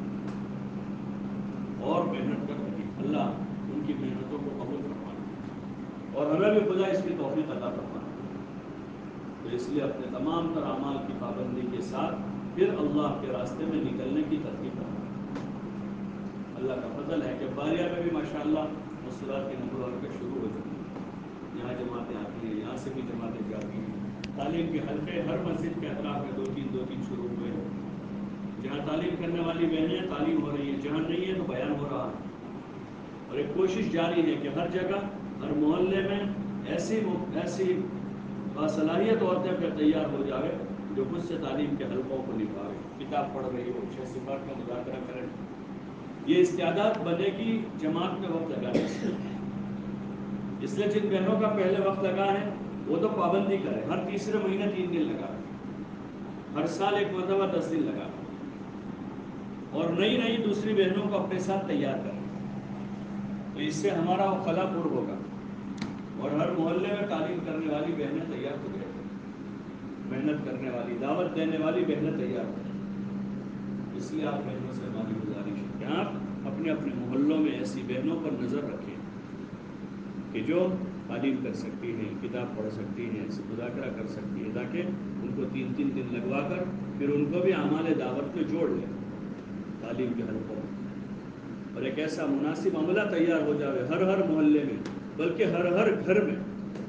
اور محنت کر رہی. اللہ ان کی محنتوں کو قبول فرمائے اور ہمیں بھی خدا اس کی توفیق عطا فرمائے. تو اس لیے اپنے تمام تر اعمال کی پابندی کے ساتھ پھر اللہ کے راستے میں نکلنے کی ترغیب کرنا. اللہ کا فضل ہے کہ باریہ میں بھی ماشاءاللہ مسورات کی نقل و حرکت شروع ہو چکی ہے. یہاں جماعتیں آتی ہیں، یہاں سے بھی جماعتیں جاتی ہیں. تعلیم کے حلقے ہر مسجد کے اطراف میں دو تین شروع ہوئے ہیں. جہاں تعلیم کرنے والی بہنیں تعلیم ہو رہی ہے، جہاں نہیں ہے تو بیان ہو رہا ہے. اور ایک کوشش جاری ہے کہ ہر جگہ ہر محلے میں ایسی باصلاحیت عورتیں پھر تیار ہو جائے جو خود سے تعلیم کے حلقوں کو نبھائے، کتاب پڑھ رہی ہو، شیخ صفات کا مذاکرہ کریں. یہ استعداد بنے کی جماعت میں وقت لگانے سے. اس لیے جن بہنوں کا پہلے وقت لگا ہے وہ تو پابندی کرے، ہر تیسرے مہینے 3 دن لگا، ہر سال ایک مرتبہ 10 دن لگا، اور نئی دوسری بہنوں کو اپنے ساتھ تیار کرے. تو اس سے ہمارا وہ خلا پر ہوگا اور ہر محلے میں تعلیم کرنے والی بہنیں تیار ہو جائیں، محنت کرنے والی، دعوت دینے والی بہنیں تیار ہو جائیں. اس لیے آپ بہنوں سے ہماری گزارش ہے کہ آپ اپنے اپنے محلوں میں ایسی بہنوں پر نظر رکھیں کہ جو تعلیم کر سکتی ہیں، کتاب پڑھ سکتی ہیں، مذاکرہ کر سکتی ہیں، تاکہ ان کو 3 دن لگوا کر پھر ان کو بھی اعمال دعوت میں جوڑ لیں تعلیم کے حلقوں میں. اور ایک ایسا مناسب عملہ تیار ہو جائے ہر محلے میں، بلکہ ہر گھر میں،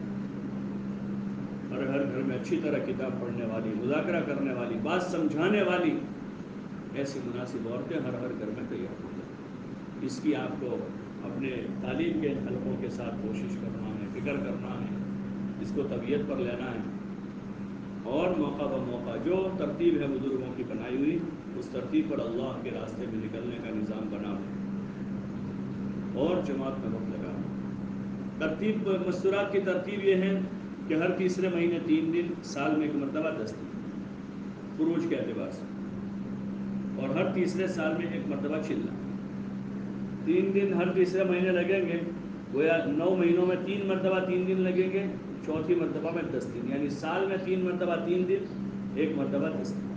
ہر گھر میں اچھی طرح کتاب پڑھنے والی، مذاکرہ کرنے والی، بات سمجھانے والی ایسی مناسب عورتیں ہر گھر میں تیار ہو جائیں. اس کی آپ کو اپنے تعلیم کے حلقوں کے ساتھ کوشش کرنا ہے، فکر کرنا ہے، اس کو طبیعت پر لینا ہے، اور موقع بموقع جو ترتیب ہے بزرگوں کی بنائی ہوئی اس ترتیب پر اللہ کے راستے میں نکلنے کا نظام بنا ہے اور جماعت میں وقت لگا. ترتیب مستورات کی ترتیب یہ ہے کہ ہر تیسرے مہینے 3 دن، سال میں ایک مرتبہ 10 دن خروج کے اعتبار سے، اور ہر تیسرے سال میں ایک مرتبہ چلنا. 3 دن ہر تیسرے مہینے لگیں گے، گویا 9 مہینوں میں 3 مرتبہ 3 دن لگیں گے، چوتھی مرتبہ میں 10 دن، یعنی سال میں 3 مرتبہ 3 دن، ایک مرتبہ 10 دن.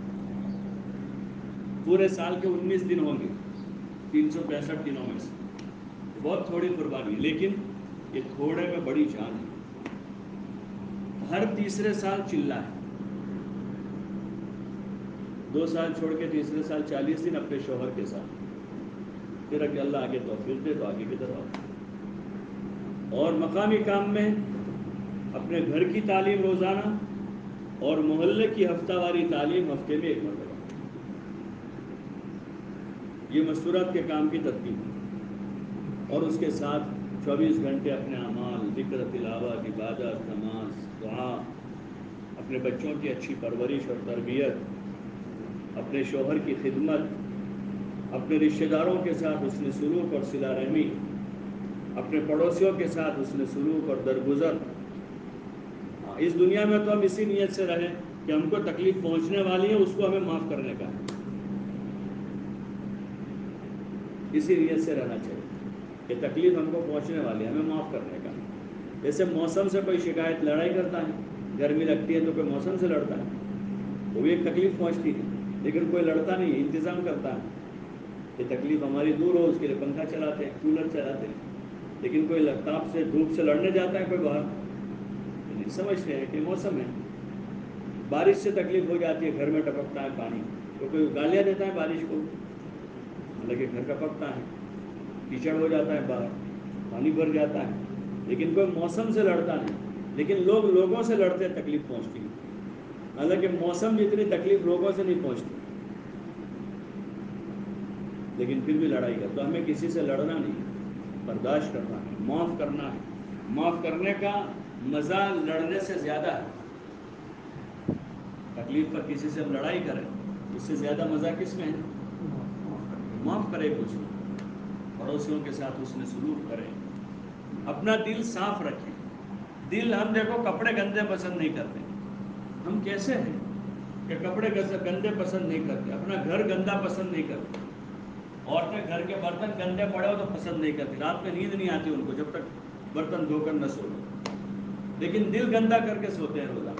پورے سال کے 19 دن ہوں گے 365 دنوں میں سے. بہت تھوڑی قربانی ہے، لیکن یہ تھوڑے میں بڑی جان ہے. ہر تیسرے سال چلنا ہے. 2 سال چھوڑ کے تیسرے سال 40 دن اپنے شوہر کے ساتھ، پھر اگر اللہ آگے توفیق دے تو آگے کی طرف. اور مقامی کام میں اپنے گھر کی تعلیم روزانہ اور محلے کی ہفتہ واری تعلیم ہفتے میں ایک مرتبہ. یہ مستورات کے کام کی ترتیب ہے. اور اس کے ساتھ 24 گھنٹے اپنے اعمال، ذکر، تلاوت، عبادت، نماز، دعا، اپنے بچوں کی اچھی پرورش اور تربیت، اپنے شوہر کی خدمت، اپنے رشتہ داروں کے ساتھ حسن سلوک اور صلہ رحمی، اپنے پڑوسیوں کے ساتھ حسن سلوک اور درگزر. اس دنیا میں تو ہم اسی نیت سے رہیں کہ ہم کو تکلیف پہنچنے والی ہے اس کو ہمیں معاف کرنے کا ہے. اسی نیت سے رہنا چاہیے کہ تکلیف ہم کو پہنچنے والی ہے، ہمیں معاف کرنے کا. جیسے موسم سے کوئی شکایت، لڑائی کرتا ہے، گرمی لگتی ہے تو کوئی موسم سے لڑتا ہے، وہ بھی ایک تکلیف پہنچتی ہے. لیکن کوئی لڑتا نہیں، انتظام کرتا ہے کہ تکلیف ہماری دور ہو، اس کے لیے پنکھا چلاتے ہیں، کولر چلاتے ہیں. لیکن کوئی تاپ سے، دھوپ سے لڑنے جاتا ہے کوئی باہر، نہیں سمجھتے ہیں کہ موسم ہے. بارش سے تکلیف ہو جاتی ہے، گھر میں ٹپکتا ہے پانی تو کوئی گالیاں دیتا ہے بارش کو، حالانکہ گھر ٹپکتا ہے، کیچڑ ہو جاتا ہے، باہر پانی بھر جاتا ہے. لیکن کوئی موسم سے لڑتا نہیں. لیکن لوگوں سے لڑتے تکلیف پہنچتی ہے، حالانکہ موسم جتنی تکلیف لوگوں سے نہیں پہنچتی. لیکن پھر بھی لڑائی کر. تو ہمیں کسی سے لڑنا نہیں، برداشت کرنا ہے، معاف کرنا ہے. معاف کرنے کا مزہ لڑنے سے زیادہ ہے. تکلیف پر کسی سے ہم لڑائی کریں اس سے زیادہ مزہ کس میں ہے؟ معاف کرے کچھ. پڑوسیوں کے ساتھ اس نے سلوک کرے، اپنا دل صاف رکھے. دل، ہم دیکھو کپڑے گندے پسند نہیں کرتے. ہم کیسے ہیں کہ کپڑے گندے پسند نہیں کرتے، اپنا گھر گندا پسند نہیں کرتے. عورتیں گھر کے برتن گندے پڑے ہو تو پسند نہیں کرتی، رات میں نیند نہیں آتی ان کو جب تک برتن دھو کر نہ سو لو، لیکن دل گندا کر کے سوتے ہیں روزانہ۔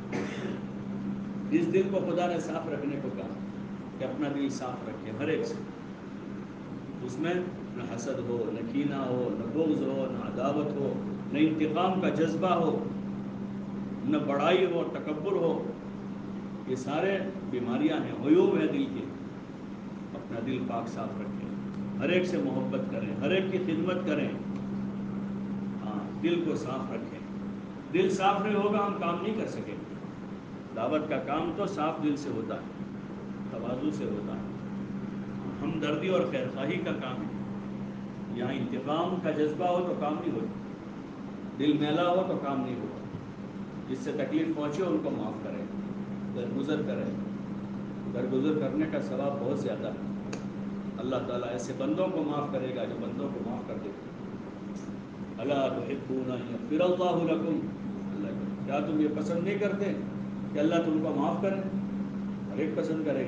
اس دل کو خدا نے صاف رکھنے کو کہا کہ اپنا دل صاف رکھے ہر ایک سے، اس میں نہ حسد ہو، نہ کینہ ہو، نہ بغض ہو، نہ عداوت ہو، نہ انتقام کا جذبہ ہو، نہ بڑائی ہو، تکبر ہو۔ یہ سارے بیماریاں ہیں، عیوب ہیں دل کے۔ اپنا دل پاک صاف رکھیں، ہر ایک سے محبت کریں، ہر ایک کی خدمت کریں، ہاں دل کو صاف رکھیں۔ دل صاف نہیں ہوگا ہم کام نہیں کر سکیں گے۔ دعوت کا کام تو صاف دل سے ہوتا ہے، تواضع سے ہوتا ہے، ہمدردی اور خیر خواہی کا کام ہے۔ یہاں انتقام کا جذبہ ہو تو کام نہیں ہوتا، دل میلا ہو تو کام نہیں ہوتا۔ جس سے تکلیف پہنچے ان کو معاف کریں، درگزر کریں۔ درگزر کرنے کا ثواب بہت زیادہ ہے، اللہ تعالیٰ ایسے بندوں کو معاف کرے گا جو بندوں کو معاف کر دے گا۔ الا تحبون ان یغفر اللہ لکم، اللہ کیا تم یہ پسند نہیں کرتے کہ اللہ تم کو معاف کرے؟ ہر ایک پسند کرے گا،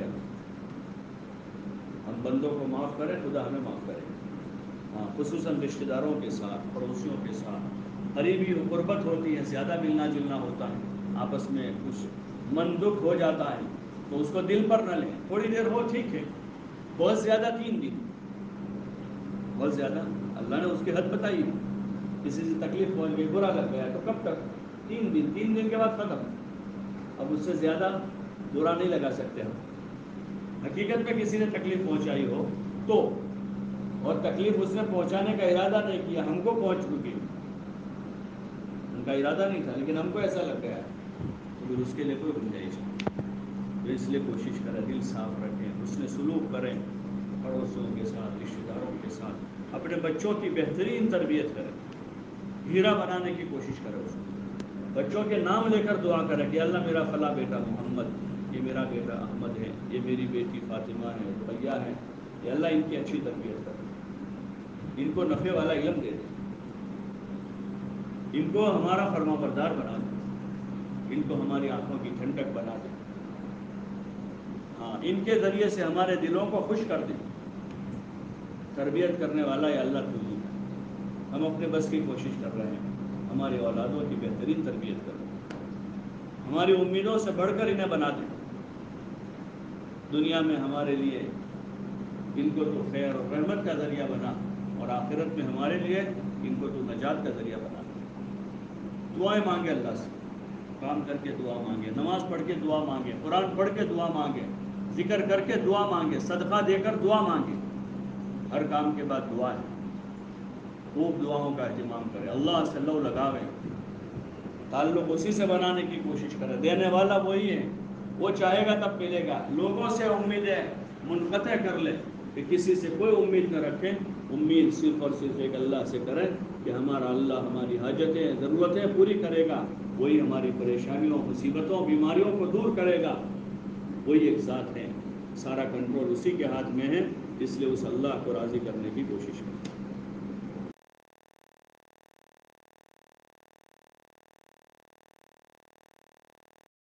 ہم بندوں کو معاف کریں، خدا ہمیں معاف کرے گا۔ ہاں خصوصاً رشتہ داروں کے ساتھ، پڑوسیوں کے ساتھ قریبی قربت ہوتی ہے، زیادہ ملنا جلنا ہوتا ہے، آپس میں کچھ من دکھ ہو جاتا ہے تو اس کو دل پر نہ لیں، تھوڑی دیر ہو ٹھیک ہے، بہت زیادہ 3 دن، بہت زیادہ اللہ نے اس کی حد بتائی ہے۔ کسی سے تکلیف پہنچ گئی، برا لگ گیا تو کب تک؟ 3 دن، 3 دن کے بعد ختم۔ اب اس سے زیادہ برا نہیں لگا سکتے ہم۔ حقیقت میں کسی نے تکلیف پہنچائی ہو تو، اور تکلیف اس نے پہنچانے کا ارادہ نہیں کیا، ہم کو پہنچ چکی، ان کا ارادہ نہیں تھا لیکن ہم کو ایسا لگ گیا تو پھر اس کے لیے کوئی گنجائش نہیں۔ تو اس لیے کوشش کریں دل صاف رکھیں، اس میں سلوک کریں، پڑوسیوں کے ساتھ، رشتہ داروں کے ساتھ، اپنے بچوں کی بہترین تربیت کریں، ہیرا بنانے کی کوشش کریں اس کو۔ بچوں کے نام لے کر دعا کریں کہ اللہ میرا فلاں بیٹا محمد، یہ میرا بیٹا احمد ہے، یہ میری بیٹی فاطمہ ہے، رقیہ ہے، کہ اللہ ان کی اچھی تربیت کرے، ان کو نفع والا علم دے دے، ان کو ہمارا فرما بردار بنا دے، ان کو ہماری آنکھوں کی ٹھنڈک بنا دے، ہاں ان کے ذریعے سے ہمارے دلوں کو خوش کر دے۔ تربیت کرنے والا یا اللہ تو ہی ہے۔ ہم اپنے بس کی کوشش کر رہے ہیں ہماری اولادوں کی بہترین تربیت کریں، ہماری امیدوں سے بڑھ کر انہیں بنا دیں، دنیا میں ہمارے لیے ان کو تو خیر اور رحمت کا ذریعہ بنا، اور آخرت میں ہمارے لیے ان کو تو نجات کا ذریعہ بنا۔ دعائیں مانگے اللہ سے، کام کر کے دعا مانگے، نماز پڑھ کے دعا مانگے، قرآن پڑھ کے دعا مانگے، ذکر کر کے دعا مانگے، صدقہ دے کر دعا مانگے، ہر کام کے بعد دعا ہے، خوب دعاؤں کا اہتمام کرے، اللہ سے لو لگاویں، تعلق اسی سے بنانے کی کوشش کرے، دینے والا وہی ہے، وہ چاہے گا تب ملے گا۔ لوگوں سے امیدیں منقطع کر لے کہ کسی سے کوئی امید نہ رکھیں، امید صرف اور صرف ایک اللہ سے کریں کہ ہمارا اللہ ہماری حاجتیں ضرورتیں پوری کرے گا، وہی ہماری پریشانیوں مصیبتوں بیماریوں کو دور کرے گا، وہی ایک ذات ہے، سارا کنٹرول اسی کے ہاتھ میں ہے، اس لیے اس اللہ کو راضی کرنے کی کوشش کریں۔